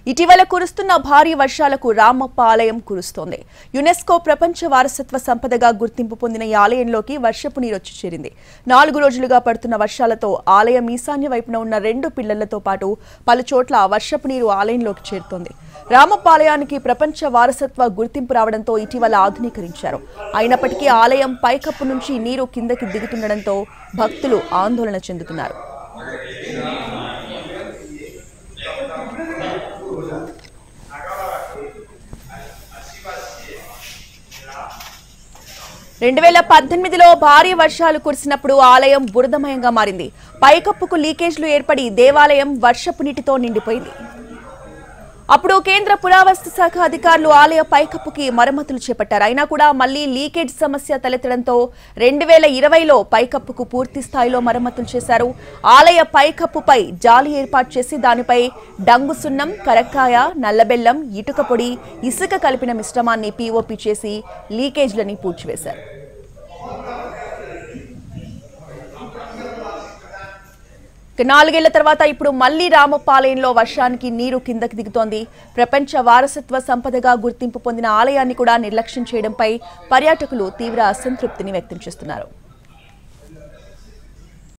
ఇటీవల కురుస్తున్న భారీ వర్షాలకు రామప్ప ఆలయం కురుస్తోంది. యునెస్కో ప్రపంచ వారసత్వ సంపదగా గుర్తింపు పొందిన ఈ ఆలయంలోకి వర్షపు నీరు వచ్చి చేరింది. 4 రోజులుగా పడుతున్న వర్షాలతో ఆలయం ఈశాన్య వైపున ఉన్న 2 పిల్లలతో పాటు పలు చోట్ల వర్షపు నీరు ఆలయంలోకి చేరుతోంది. రామప్ప ఆలయానికి ప్రపంచ వారసత్వ గుర్తింపు రావడంతో ఇటీవల ఆధునీకరించారు. అయినప్పటికీ ఆలయం పైకప్పు నుంచి నీరు కిందకి దిగుతుండడంతో భక్తులు ఆందోళన చెందుతున్నారు. 2018లో భారీ వర్షాలు కురిసినప్పుడు ఆలయం బురదమయంగా మారింది. పైకప్పుకు లీకేజ్లు ఏర్పడి దేవాలయం వర్షపు నీటితో నిండిపోయింది. అప్పుడు కేంద్ర పురావస్తు శాఖ అధికారులు ఆలయ పైకప్పుకి మరమ్మతులు చేపట్టారు. అయినా కూడా మళ్లీ లీకేజ్ సమస్య తలెత్తడంతో 2020లో పైకప్పుకు పూర్తి స్థాయిలో మరమ్మతులు చేశారు. ఆలయ పైకప్పుపై జాలి ఏర్పాటు చేసి దానిపై డంగు సున్నం, కరక్కాయ, నల్లబెల్లం, ఇటుక పొడి, ఇసుక కలిపిన మిశ్రమాన్ని పీఓపీ చేసి లీకేజ్లని పూడ్చివేశారు. నాలుగేళ్ల తర్వాత ఇప్పుడు మళ్లీ రామప్ప ఆలయంలో వర్షానికి నీరు కిందకి దిగుతోంది. ప్రపంచ వారసత్వ సంపదగా గుర్తింపు పొందిన ఆలయాన్ని కూడా నిర్లక్ష్యం చేయడంపై పర్యాటకులు తీవ్ర అసంతృప్తిని వ్యక్తం చేస్తున్నారు.